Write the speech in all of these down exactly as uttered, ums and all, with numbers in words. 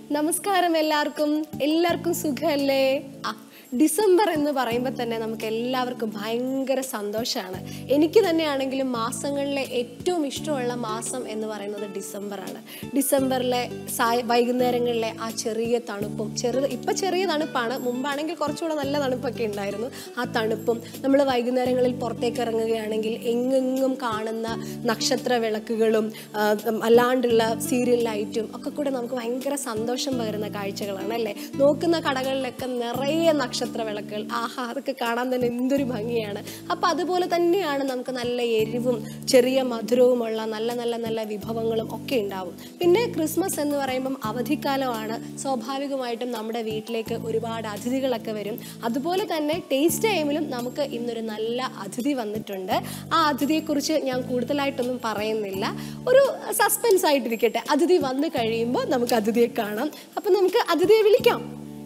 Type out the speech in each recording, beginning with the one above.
നമസ്കാരം എല്ലാവർക്കും എല്ലാവർക്കും സുഖമല്ലേ? ഡിസംബർ എന്ന് പറയുമ്പോൾ തന്നെ നമുക്ക് എല്ലാവർക്കും ഭയങ്കര സന്തോഷമാണ്. എനിക്ക് തന്നെയാണെങ്കിലും മാസങ്ങളിലെ ഏറ്റവും ഇഷ്ടമുള്ള മാസം എന്ന് പറയുന്നത് ഡിസംബറാണ്. ഡിസംബറിലെ സായ വൈകുന്നേരങ്ങളിലെ ആ ചെറിയ തണുപ്പും, ചെറു ഇപ്പം ചെറിയ തണുപ്പാണ്, മുമ്പാണെങ്കിൽ കുറച്ചുകൂടെ നല്ല തണുപ്പൊക്കെ ഉണ്ടായിരുന്നു. ആ തണുപ്പും നമ്മൾ വൈകുന്നേരങ്ങളിൽ പുറത്തേക്ക് ഇറങ്ങുകയാണെങ്കിൽ എങ്ങെങ്ങും കാണുന്ന നക്ഷത്ര വിളക്കുകളും അല്ലാണ്ടുള്ള സീരിയൽ ലൈറ്റും ഒക്കെ കൂടെ നമുക്ക് ഭയങ്കര സന്തോഷം പകരുന്ന കാഴ്ചകളാണ് അല്ലേ? നോക്കുന്ന കടകളിലൊക്കെ നിറയെ നക്ഷത്ര വിളക്കുകൾ, ആഹാ, അതൊക്കെ കാണാൻ തന്നെ എന്തൊരു ഭംഗിയാണ്. അപ്പം അതുപോലെ തന്നെയാണ് നമുക്ക് നല്ല എരിവും ചെറിയ മധുരവുമുള്ള നല്ല നല്ല നല്ല വിഭവങ്ങളും ഒക്കെ ഉണ്ടാവും. പിന്നെ ക്രിസ്മസ് എന്ന് പറയുമ്പം അവധിക്കാലമാണ്. സ്വാഭാവികമായിട്ടും നമ്മുടെ വീട്ടിലേക്ക് ഒരുപാട് അതിഥികളൊക്കെ വരും. അതുപോലെ തന്നെ ടേസ്റ്റ് ടൈമിലും നമുക്ക് ഇന്നൊരു നല്ല അതിഥി വന്നിട്ടുണ്ട്. ആ അതിഥിയെക്കുറിച്ച് ഞാൻ കൂടുതലായിട്ടൊന്നും പറയുന്നില്ല, ഒരു സസ്പെൻസ് ആയിട്ടിരിക്കട്ടെ. അതിഥി വന്നു കഴിയുമ്പോൾ നമുക്ക് അതിഥിയെ കാണാം. അപ്പം നമുക്ക് അതിഥിയെ വിളിക്കാം.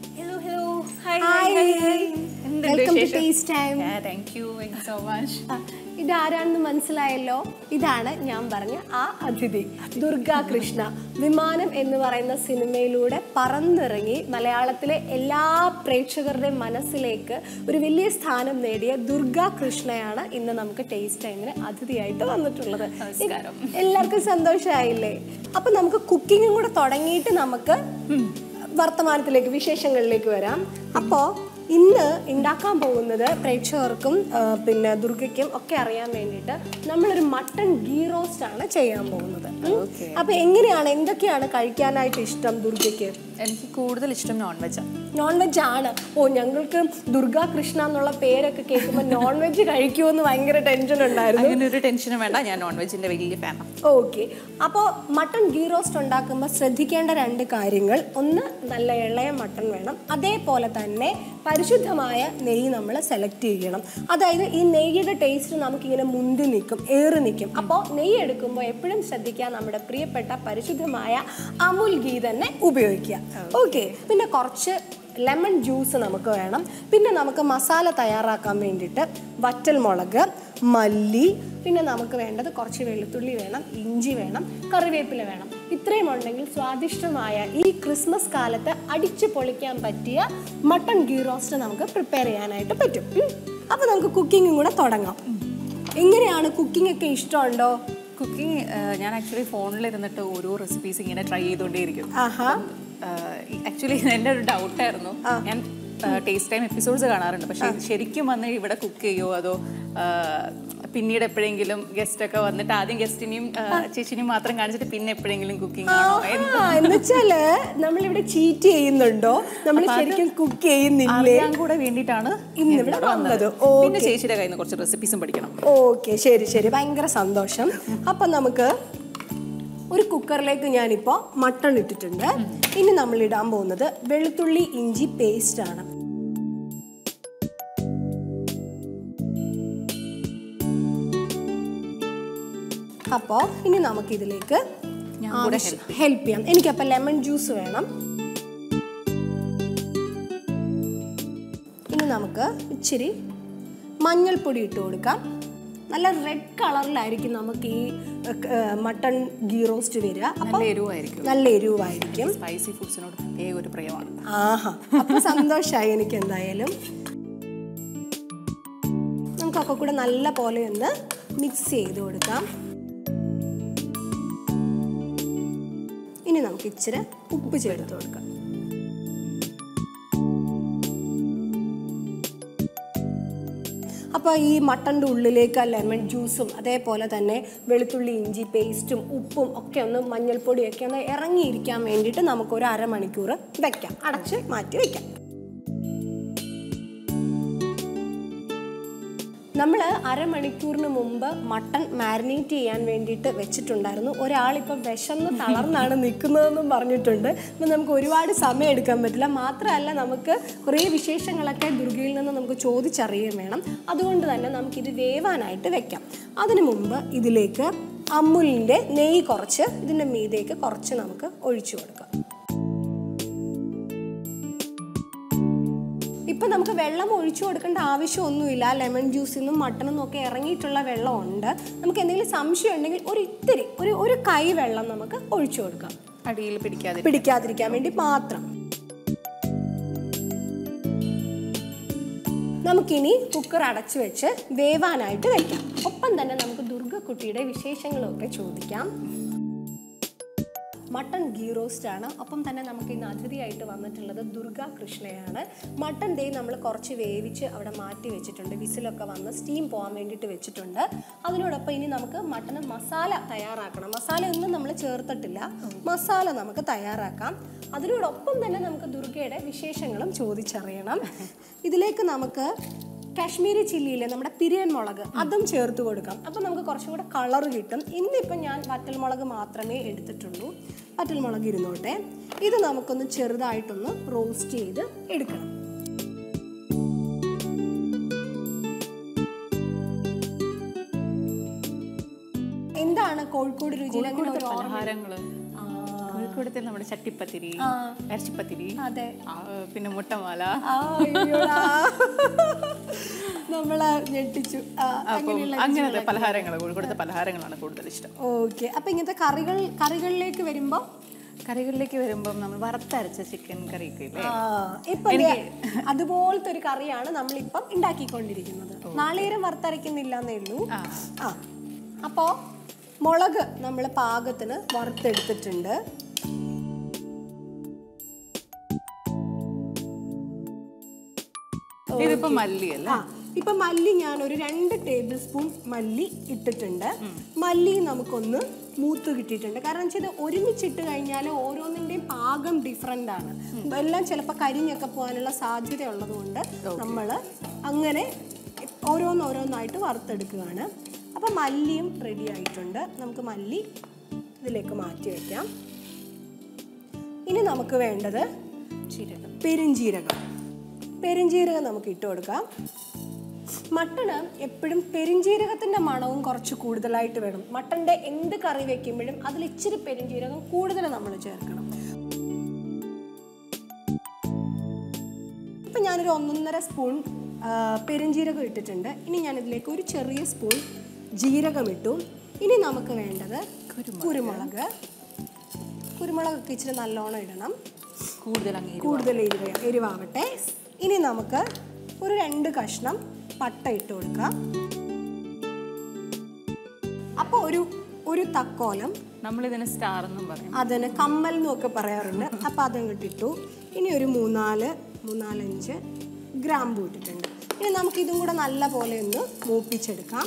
Hi, hi, hi, hi. Welcome to Taste Time. Yeah, thank you, thank you so much. ഇതാരാണെന്ന് മനസ്സിലായല്ലോ? ഇതാണ് ഞാൻ പറഞ്ഞ ആ അതിഥി, ദുർഗാ കൃഷ്ണ. വിമാനം എന്ന് പറയുന്ന സിനിമയിലൂടെ പറന്നിറങ്ങി മലയാളത്തിലെ എല്ലാ പ്രേക്ഷകരുടെയും മനസ്സിലേക്ക് ഒരു വലിയ സ്ഥാനം നേടിയ ദുർഗാ കൃഷ്ണയാണ് ഇന്ന് നമുക്ക് ടേസ്റ്റ് ടൈമിന് അതിഥിയായിട്ട് വന്നിട്ടുള്ളത്. എല്ലാവർക്കും സന്തോഷമായില്ലേ? അപ്പൊ നമുക്ക് കുക്കിങ്ങും കൂടെ തുടങ്ങിയിട്ട് നമുക്ക് വർത്തമാനത്തിലേക്ക്, വിശേഷങ്ങളിലേക്ക് വരാം. അപ്പോൾ ഇന്ന് ഉണ്ടാക്കാൻ പോകുന്നത് പ്രേക്ഷകർക്കും പിന്നെ ദുർഗയ്ക്കും ഒക്കെ അറിയാൻ വേണ്ടിയിട്ട് നമ്മളൊരു മട്ടൺ ഗീ റോസ്റ്റ് ആണ് ചെയ്യാൻ പോകുന്നത്. അപ്പൊ എങ്ങനെയാണ്, എന്തൊക്കെയാണ് കഴിക്കാനായിട്ട് ഇഷ്ടം ദുർഗയ്ക്ക്? എനിക്ക് കൂടുതൽ ഇഷ്ടം നോൺ വെജ് ആണ്. നോൺ വെജ് ആണ്. ഓ, ഞങ്ങൾക്ക് ദുർഗാ കൃഷ്ണ എന്നുള്ള പേരൊക്കെ കേൾക്കുമ്പോൾ നോൺ വെജ് കഴിക്കുമെന്ന് ഭയങ്കര ടെൻഷൻ ഉണ്ടായിരുന്നു. അങ്ങനെ ഒരു ടെൻഷനും വേണ്ട, ഞാൻ നോൺ വെജിന്റെ വലിയ ഫാനാണ്. ഓക്കെ. അപ്പോൾ മട്ടൺ ഗീ റോസ്റ്റ് ഉണ്ടാക്കുമ്പോൾ ശ്രദ്ധിക്കേണ്ട രണ്ട് കാര്യങ്ങൾ. ഒന്ന്, നല്ല ഇളയ മട്ടൺ വേണം. അതേപോലെ തന്നെ പരിശുദ്ധമായ നെയ്യ് നമ്മൾ സെലക്ട് ചെയ്യണം. അതായത് ഈ നെയ്യുടെ ടേസ്റ്റ് നമുക്കിങ്ങനെ മുന്തി നിൽക്കും, ഏറി നിൽക്കും. അപ്പോൾ നെയ്യ് എടുക്കുമ്പോൾ എപ്പോഴും ശ്രദ്ധിക്കുക, നമ്മുടെ പ്രിയപ്പെട്ട പരിശുദ്ധമായ അമുൽ ഗീ തന്നെ ഉപയോഗിക്കുക. ഓക്കെ. പിന്നെ കുറച്ച് ലെമൺ ജ്യൂസ് നമുക്ക് വേണം. പിന്നെ നമുക്ക് മസാല തയ്യാറാക്കാൻ വേണ്ടിയിട്ട് വറ്റൽ മുളക്, മല്ലി, പിന്നെ നമുക്ക് വേണ്ടത് കുറച്ച് വെളുത്തുള്ളി വേണം, ഇഞ്ചി വേണം, കറിവേപ്പില വേണം. ഇത്രയും ഉണ്ടെങ്കിൽ സ്വാദിഷ്ടമായ ഈ ക്രിസ്മസ് കാലത്ത് അടിച്ചു പൊളിക്കാൻ പറ്റിയ മട്ടൺ ഗീ റോസ്റ്റ് നമുക്ക് പ്രിപ്പയർ ചെയ്യാനായിട്ട് പറ്റും. അപ്പോൾ നമുക്ക് കുക്കിങ്ങും കൂടെ തുടങ്ങാം. എങ്ങനെയാണ്, കുക്കിംഗ് ഒക്കെ ഇഷ്ടമുണ്ടോ? കുക്കിംഗ് ഞാൻ ആക്ച്വലി ഫോണിലിരുന്നിട്ട് ഓരോ റെസിപ്പീസ് ഇങ്ങനെ ട്രൈ ചെയ്തുകൊണ്ടേയിരിക്കും. ആക്ച്വലി എൻ്റെ ഒരു ഡൗട്ടായിരുന്നു, ഞാൻ ടേസ്റ്റ് ടൈം എപ്പിസോഡ്സ് കാണാറുണ്ട്, പക്ഷെ ശരിക്കും വന്ന് ഇവിടെ കുക്ക് ചെയ്യുമോ അതോ പിന്നീട് എപ്പോഴെങ്കിലും ഗസ്റ്റ് ഒക്കെ വന്നിട്ട് ആദ്യം ഗസ്റ്റിനെയും ചേച്ചിനെയും മാത്രം കാണിച്ചിട്ട് പിന്നെ എപ്പോഴെങ്കിലും കുക്കിംഗ് ആണോ എന്നുവെച്ചാല് നമ്മളിവിടെ ചീറ്റ് ചെയ്യുന്നുണ്ടോ, നമ്മൾ ശരിക്കും കുക്ക് ചെയ്യുന്നില്ലേ, ഞാൻ കൂടെ വേണ്ടിയിട്ടാണ് ഇന്നിവിടെ വന്നത്. പിന്നെ ചേച്ചിയുടെ കയ്യിൽ നിന്ന് കുറച്ച് റെസിപ്പീസും പഠിക്കണം. ഓക്കെ, ശരി ശരി, ഭയങ്കര സന്തോഷം. അപ്പൊ നമുക്ക് ഒരു കുക്കറിലേക്ക് ഞാനിപ്പോൾ മട്ടൺ ഇട്ടിട്ടുണ്ട്. ഇനി നമ്മൾ ഇടാൻ പോകുന്നത് വെളുത്തുള്ളി ഇഞ്ചി പേസ്റ്റ് ആണ്. അപ്പോൾ ഇനി നമുക്കിതിലേക്ക് ഹെൽപ്പ് ചെയ്യാം. എനിക്കപ്പോൾ ലെമൺ ജ്യൂസ് വേണം. ഇനി നമുക്ക് ഇച്ചിരി മഞ്ഞൾപ്പൊടി ഇട്ട് കൊടുക്കാം. നല്ല റെഡ് കളറിലായിരിക്കും നമുക്ക് ഈ മട്ടൺ ഗീ റോസ്റ്റ് വരിക. നല്ല എരിവായിരിക്കും, നല്ല എരിവായിരിക്കും. സ്പൈസി ഫുഡ്സിനോട് പ്രത്യേക ഒരു പ്രിയമാണ്. ആഹാ, അപ്പം സന്തോഷമായി എനിക്ക്. എന്തായാലും നമുക്കൊക്കെ കൂടെ നല്ല പോലെ ഒന്ന് മിക്സ് ചെയ്ത് കൊടുക്കാം. ഇനി നമുക്ക് ഇച്ചിരി ഉപ്പ് ചേർത്ത് കൊടുക്കാം. അപ്പോൾ ഈ മട്ടൻ്റെ ഉള്ളിലേക്ക് ആ ലെമൺ ജ്യൂസും അതേപോലെ തന്നെ വെളുത്തുള്ളി ഇഞ്ചി പേസ്റ്റും ഉപ്പും ഒക്കെ ഒന്ന് മഞ്ഞൾപ്പൊടിയൊക്കെ ഒന്ന് ഇറങ്ങിയിരിക്കാൻ വേണ്ടിയിട്ട് നമുക്കൊരു അരമണിക്കൂർ വെക്കാം, അടച്ച് മാറ്റി വെക്കാം. നമ്മൾ അരമണിക്കൂറിന് മുമ്പ് മട്ടൺ മാരിനേറ്റ് ചെയ്യാൻ വേണ്ടിയിട്ട് വെച്ചിട്ടുണ്ടായിരുന്നു. ഒരാളിപ്പോൾ വിശന്ന് തളർന്നാണ് നിൽക്കുന്നതെന്നും പറഞ്ഞിട്ടുണ്ട്. അപ്പം നമുക്ക് ഒരുപാട് സമയം എടുക്കാൻ പറ്റില്ല. മാത്രമല്ല, നമുക്ക് കുറേ വിശേഷങ്ങളൊക്കെ ദുർഗയിൽ നിന്ന് നമുക്ക് ചോദിച്ചറിയാൻ വേണം. അതുകൊണ്ട് തന്നെ നമുക്കിത് വേവാനായിട്ട് വെക്കാം. അതിനു മുമ്പ് ഇതിലേക്ക് അമുലിൻ്റെ നെയ്യ് കുറച്ച് ഇതിൻ്റെ മീതേക്ക് കുറച്ച് നമുക്ക് ഒഴിച്ചു കൊടുക്കാം. ഇപ്പം നമുക്ക് വെള്ളം ഒഴിച്ചു കൊടുക്കേണ്ട ആവശ്യമൊന്നുമില്ല. ലെമൺ ജ്യൂസിൽ നിന്നും മട്ടണിൽ നിന്നും ഒക്കെ ഇറങ്ങിയിട്ടുള്ള വെള്ളമുണ്ട്. നമുക്ക് എന്തെങ്കിലും സംശയം ഉണ്ടെങ്കിൽ ഒരു ഇത്തിരി ഒരു ഒരു കൈ വെള്ളം നമുക്ക് ഒഴിച്ചു കൊടുക്കാം. അടിയിൽ പിടിക്കാതെ പിടിക്കാതിരിക്കാൻ വേണ്ടി മാത്രം. നമുക്കിനി കുക്കർ അടച്ചു വെച്ച് വേവാനായിട്ട് വെക്കാം. ഒപ്പം തന്നെ നമുക്ക് ദുർഗക്കുട്ടിയുടെ വിശേഷങ്ങളൊക്കെ ചോദിക്കാം. മട്ടൺ ഗീ റോസ്റ്റ് ആണ്. ഒപ്പം തന്നെ നമുക്ക് ഇന്ന് അതിഥിയായിട്ട് വന്നിട്ടുള്ളത് ദുർഗ കൃഷ്ണയാണ്. മട്ടൺ ദേ നമ്മൾ കുറച്ച് വേവിച്ച് അവിടെ മാറ്റി വെച്ചിട്ടുണ്ട്. വിസിലൊക്കെ വന്ന് സ്റ്റീം പോകാൻ വേണ്ടിയിട്ട് വെച്ചിട്ടുണ്ട്. അതിനോടൊപ്പം ഇനി നമുക്ക് മട്ടൺ മസാല തയ്യാറാക്കണം. മസാല ഒന്നും നമ്മൾ ചേർത്തിട്ടില്ല, മസാല നമുക്ക് തയ്യാറാക്കാം. അതിനോടൊപ്പം തന്നെ നമുക്ക് ദുർഗയുടെ വിശേഷങ്ങളും ചോദിച്ചറിയണം. ഇതിലേക്ക് നമുക്ക് കാശ്മീരി ചില്ലിയില്ലേ, നമ്മുടെ പിരിയൻ മുളക്, അതും ചേർത്ത് കൊടുക്കാം. അപ്പം നമുക്ക് കുറച്ചും കൂടെ കളർ കിട്ടും. ഇന്നിപ്പം ഞാൻ വറ്റൽമുളക് മാത്രമേ എടുത്തിട്ടുള്ളൂ. വറ്റൽമുളക് ഇരുന്നോട്ടെ. ഇത് നമുക്കൊന്ന് ചെറുതായിട്ടൊന്ന് റോസ്റ്റ് ചെയ്ത് എടുക്കണം. എന്താണ് കോഴിക്കോട് രുചിയിൽ പലഹാരങ്ങള്? കോഴിക്കോടത്തിൽ നമ്മുടെ ചട്ടിപ്പത്തിരി, ഇറച്ചിപ്പത്തിരി, അതെ, പിന്നെ മുട്ടമാല, നമ്മളെ ഞെട്ടിച്ചു. അങ്ങനത്തെ പലഹാരങ്ങൾ, കോഴിക്കോടത്തെ പലഹാരങ്ങളാണ് കൂടുതൽ ഇഷ്ടം. ഓക്കെ. അപ്പൊ ഇങ്ങനത്തെ കറികൾ കറികളിലേക്ക് വരുമ്പോ കറികളിലേക്ക് വരുമ്പോൾ നമ്മൾ വറുത്തരച്ച ചിക്കൻ കറി ഇപ്പൊ അതുപോലത്തെ ഒരു കറിയാണ് നമ്മളിപ്പം ഉണ്ടാക്കിക്കൊണ്ടിരിക്കുന്നത്. നാളികേരം വറുത്തരയ്ക്കുന്നില്ല എന്നേ ഉള്ളൂ. ആ, അപ്പോ മുളക് നമ്മൾ പാകത്തിന് വറുത്തെടുത്തിട്ടുണ്ട്. ഇതിപ്പോ മല്ലി അല്ല. ഇപ്പൊ മല്ലി ഞാൻ ഒരു രണ്ട് ടേബിൾ സ്പൂൺ മല്ലി ഇട്ടിട്ടുണ്ട്. മല്ലി നമുക്കൊന്ന് മൂത്ത് കിട്ടിയിട്ടുണ്ട്. കാരണം വെച്ചാൽ ഇത് ഒരുമിച്ചിട്ട് കഴിഞ്ഞാൽ ഓരോന്നിന്റെയും പാകം ഡിഫറെന്റ് ആണ്. എല്ലാം ചിലപ്പോൾ കരിഞ്ഞൊക്കെ പോകാനുള്ള സാധ്യത ഉള്ളത് കൊണ്ട് നമ്മൾ അങ്ങനെ ഓരോന്നോരോന്നായിട്ട് വറുത്തെടുക്കുകയാണ്. അപ്പം മല്ലിയും റെഡി ആയിട്ടുണ്ട്. നമുക്ക് മല്ലി ഇതിലേക്ക് മാറ്റി വയ്ക്കാം. ഇനി നമുക്ക് വേണ്ടത് പെരുംജീരകം. പെരുംജീരകം നമുക്ക് ഇട്ട് കൊടുക്കാം. മട്ടണ് എപ്പോഴും പെരുംജീരകത്തിൻ്റെ മണവും കുറച്ച് കൂടുതലായിട്ട് വേണം. മട്ടൻ്റെ എന്ത് കറി വെക്കുമ്പോഴും അതിൽ ഇച്ചിരി പെരുംജീരകം കൂടുതൽ നമ്മൾ ചേർക്കണം. ഇപ്പം ഞാനൊരു ഒന്നൊന്നര സ്പൂൺ പെരുംജീരകം ഇട്ടിട്ടുണ്ട്. ഇനി ഞാനിതിലേക്ക് ഒരു ചെറിയ സ്പൂൺ ജീരകം ഇട്ടു. ഇനി നമുക്ക് വേണ്ടത് കുരുമുളക്. കുരുമുളകൊക്കെ ഇച്ചിരി നല്ലോണം ഇടണം, കൂടുതൽ കൂടുതൽ എരിവ എരിവാവട്ടെ. ഇനി നമുക്ക് ഒരു രണ്ട് കഷ്ണം പട്ട ഇട്ട് കൊടുക്കാം. അപ്പോൾ ഒരു ഒരു തക്കോലം, നമ്മളിതിന് സ്റ്റാർ എന്നും പറയും, അതിന് കമ്മൽ എന്നൊക്കെ പറയാറുണ്ട്. അപ്പം അതങ്ങോട്ട് ഇട്ടു. ഇനി ഒരു മൂന്നാല് മൂന്നാലഞ്ച് ഗ്രാമ്പൂ ഇട്ടിട്ടുണ്ട്. ഇനി നമുക്കിതും കൂടെ നല്ല പോലെ ഒന്ന് മൂപ്പിച്ചെടുക്കാം.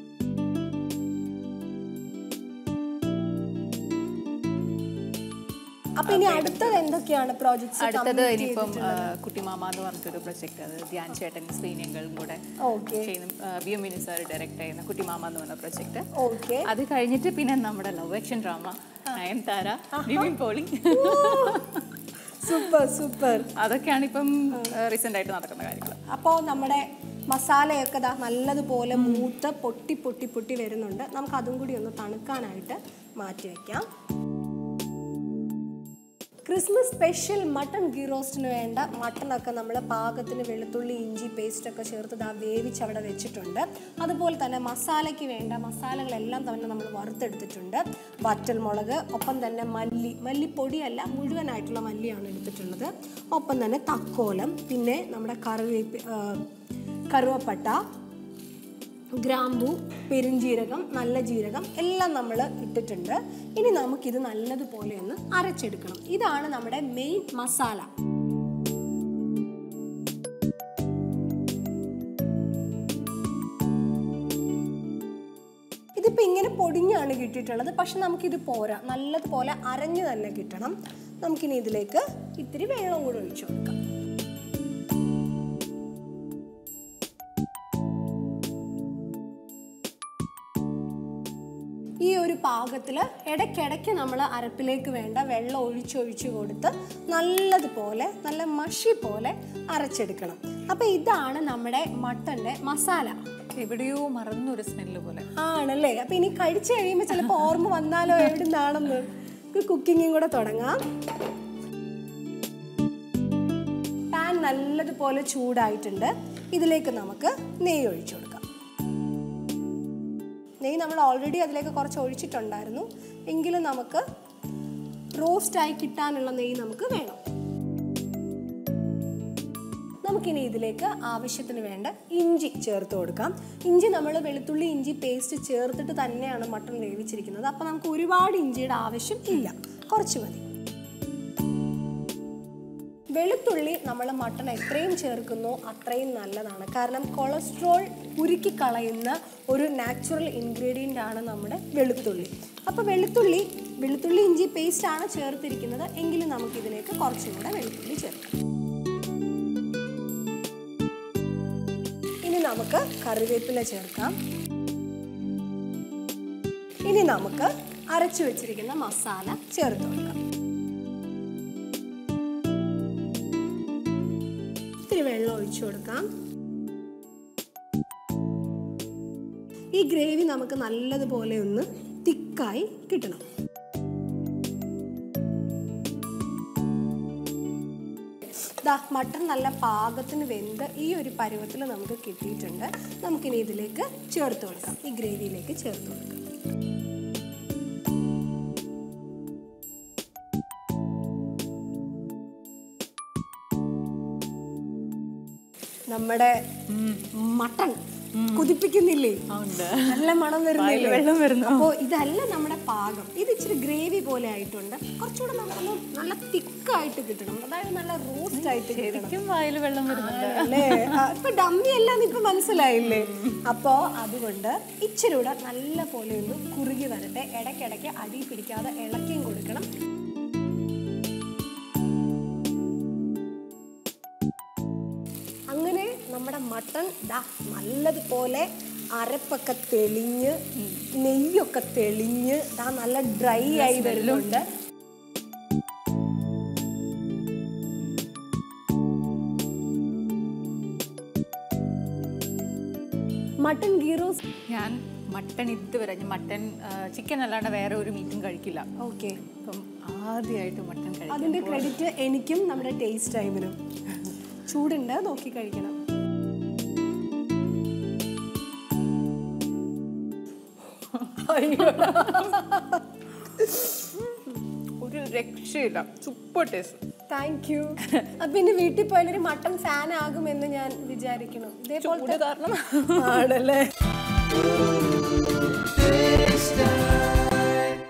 അപ്പൊ ഇനി അടുത്തത് എന്തൊക്കെയാണ് പ്രോജക്ട്സ്? അടുത്തത് ഇനിയിപ്പം കുട്ടിമാമ എന്ന് പറഞ്ഞിട്ടൊരു പ്രൊജക്ട്, അത് ധ്യാൻ ചേട്ടൻ ശ്രീനങ്ങളും കൂടെ B M Vinu sir direct ചെയ്യുന്ന കുട്ടിമാമ എന്ന് പറഞ്ഞ പ്രൊജക്ട്. ഓക്കെ. അത് കഴിഞ്ഞിട്ട് പിന്നെ നമ്മുടെ love action drama Nayanthara, Nivin Pauly, super super. അതൊക്കെയാണ് ഇപ്പം റീസെന്റ് ആയിട്ട് നടക്കുന്ന കാര്യങ്ങൾ. അപ്പോൾ നമ്മുടെ മസാലയൊക്കെ ദാ നല്ലതുപോലെ മൂത്ത് പൊട്ടി പൊട്ടി പൊട്ടി വരുന്നുണ്ട്. നമുക്ക് അതും കൂടി ഒന്ന് തണുക്കാനായിട്ട് മാറ്റി വയ്ക്കാം. ക്രിസ്മസ് സ്പെഷ്യൽ മട്ടൺ ഗീ റോസ്റ്റിന് വേണ്ട മട്ടണൊക്കെ നമ്മൾ പാകത്തിന് വെളുത്തുള്ളി ഇഞ്ചി പേസ്റ്റൊക്കെ ചേർത്ത് ദാ വേവിച്ച് അവിടെ വെച്ചിട്ടുണ്ട്. അതുപോലെ തന്നെ മസാലയ്ക്ക് വേണ്ട മസാലകളെല്ലാം തന്നെ നമ്മൾ വറുത്തെടുത്തിട്ടുണ്ട്. വറ്റൽമുളക്, ഒപ്പം തന്നെ മല്ലി, മല്ലിപ്പൊടിയല്ല മുഴുവനായിട്ടുള്ള മല്ലിയാണ് എടുത്തിട്ടുള്ളത്. ഒപ്പം തന്നെ തക്കോലം, പിന്നെ നമ്മുടെ കറിവേപ്പ് കറുവപ്പട്ട, ഗ്രാമ്പൂ, പെരുംജീരകം, നല്ല ജീരകം എല്ലാം നമ്മൾ ഇട്ടിട്ടുണ്ട്. ഇനി നമുക്കിത് നല്ലതുപോലെ ഒന്ന് അരച്ചെടുക്കണം. ഇതാണ് നമ്മുടെ മെയിൻ മസാല. ഇതിപ്പോൾ ഇങ്ങനെ പൊടിഞ്ഞാണ് കിട്ടിയിട്ടുള്ളത്, പക്ഷെ നമുക്കിത് പോരാ, നല്ലതുപോലെ അരഞ്ഞു തന്നെ കിട്ടണം. നമുക്കിനി ഇതിലേക്ക് ഇത്തിരി വെള്ളം കൂടെ ഒഴിച്ചു കൊടുക്കാം. ഈ ഒരു പാകത്തിൽ ഇടയ്ക്കിടയ്ക്ക് നമ്മൾ അരപ്പിലേക്ക് വേണ്ട വെള്ളം ഒഴിച്ചൊഴിച്ച് കൊടുത്ത് നല്ലതുപോലെ നല്ല മഷി പോലെ അരച്ചെടുക്കണം. അപ്പം ഇതാണ് നമ്മുടെ മട്ടൻ്റെ മസാല. എവിടെയോ മറന്നൊരു സ്മെല്ല് പോലെ ആണല്ലേ? അപ്പം ഇനി കഴിച്ചു കഴിയുമ്പോൾ ചിലപ്പോൾ ഓർമ്മ വന്നാലോ എവിടെ നിന്നാണെന്ന്. കുക്കിങ്ങും കൂടെ തുടങ്ങാം. പാൻ നല്ലതുപോലെ ചൂടായിട്ടുണ്ട്. ഇതിലേക്ക് നമുക്ക് നെയ്യ് ഒഴിച്ചു കൊടുക്കാം. നെയ്യ് നമ്മൾ ഓൾറെഡി അതിലേക്ക് കുറച്ച് ഒഴിച്ചിട്ടുണ്ടായിരുന്നു, എങ്കിലും നമുക്ക് റോസ്റ്റായി കിട്ടാനുള്ള നെയ്യ് നമുക്ക് വേണം. നമുക്കിനി ഇതിലേക്ക് ആവശ്യത്തിന് വേണ്ട ഇഞ്ചി ചേർത്ത് കൊടുക്കാം. ഇഞ്ചി നമ്മൾ വെളുത്തുള്ളി ഇഞ്ചി പേസ്റ്റ് ചേർത്തിട്ട് തന്നെയാണ് മട്ടൺ വേവിച്ചിരിക്കുന്നത്. അപ്പോൾ നമുക്ക് ഒരുപാട് ഇഞ്ചിയുടെ ആവശ്യം ഇല്ല, കുറച്ച് മതി. വെളുത്തുള്ളി നമ്മൾ മട്ടൺ എത്രയും ചേർക്കുന്നോ അത്രയും നല്ലതാണ്. കാരണം കൊളസ്ട്രോൾ ഉരുക്കി കളയുന്ന ഒരു നാച്ചുറൽ ഇൻഗ്രീഡിയൻ്റ് ആണ് നമ്മുടെ വെളുത്തുള്ളി. അപ്പോൾ വെളുത്തുള്ളി വെളുത്തുള്ളി ഇഞ്ചി പേസ്റ്റ് ആണ് ചേർത്തിരിക്കുന്നത് എങ്കിലും നമുക്കിതിലേക്ക് കുറച്ചും കൂടെ വെളുത്തുള്ളി ചേർക്കാം. ഇനി നമുക്ക് കറിവേപ്പില ചേർക്കാം. ഇനി നമുക്ക് അരച്ചു വെച്ചിരിക്കുന്ന മസാല ചേർത്ത് കൊടുക്കാം. ഇത്തിരി വെള്ളം ഒഴിച്ചു കൊടുക്കാം. ഈ ഗ്രേവി നമുക്ക് നല്ലതുപോലെ ഒന്ന് തിക്കായി കിട്ടണം. ദാ മട്ടൺ നല്ല പാകത്തിന് വെന്ത് ഈ ഒരു പരുവത്തിൽ നമുക്ക് കിട്ടിയിട്ടുണ്ട്. നമുക്കിനി ഇതിലേക്ക് ചേർത്ത് കൊടുക്കാം. ഈ ഗ്രേവിയിലേക്ക് ചേർത്ത് കൊടുക്കാം. നമ്മുടെ മട്ടൺ കുതിപ്പിക്കുന്നില്ലേ? നല്ല മണം വരുന്നില്ലേ? വെള്ളം വരുന്നു. അപ്പോൾ ഇതല്ല നമ്മുടെ പാകം. ഇത് ഇച്ചിരി ഗ്രേവി പോലെ ആയിട്ടുണ്ട്. കുറച്ചുകൂടെ നമുക്കൊന്ന് നല്ല തിക്കായിട്ട് കിട്ടണം. അതായത് നല്ല റോസ്റ്റ് ആയിട്ട് ശരിക്കും വായിൽ വെള്ളം വരുന്നുണ്ട് അല്ലേ? ഇപ്പൊ ഡമ്മി എല്ലാം ഇപ്പൊ മനസ്സിലായില്ലേ? അപ്പോ അതുകൊണ്ട് ഇച്ചിരി കൂടെ നല്ല പോലെ ഒന്ന് കുറുകി വരട്ടെ. ഇടയ്ക്കിടയ്ക്ക് അടി പിടിക്കാതെ ഇളക്കിയും കൊടുക്കണം. അങ്ങനെ നമ്മുടെ മട്ടൺ ദാ നല്ലതുപോലെ അരപ്പൊക്കെ തെളിഞ്ഞ് നെയ്യൊക്കെ തെളിഞ്ഞ് ദാ നല്ല ഡ്രൈ ആയി വരുന്നുണ്ട്. മട്ടൺ ഗീ റോസ്റ്റ് ഞാൻ മട്ടൺ ഇതുവരെ മട്ടൺ ചിക്കൻ അല്ലാണ്ട് വേറെ ഒരു മീറ്റും കഴിക്കില്ല. ഓക്കെ, അപ്പം ആദ്യമായിട്ട് മട്ടൺ കഴിക്കും. അതിന്റെ ക്രെഡിറ്റ് എനിക്കും നമ്മുടെ ടേസ്റ്റ് ടൈമിനും. ചൂടുണ്ട്, നോക്കി കഴിക്കണം. ഒരു രക്ഷയില്ല, സൂപ്പർ ടേസ്റ്റ്. Thank you. പിന്നെ വീട്ടിൽ പോയാലൊരു മട്ടൺ ഫാൻ ആകുമെന്ന് ഞാൻ വിചാരിക്കണം. ഇതേപോലെ കാരണം ആണല്ലേ.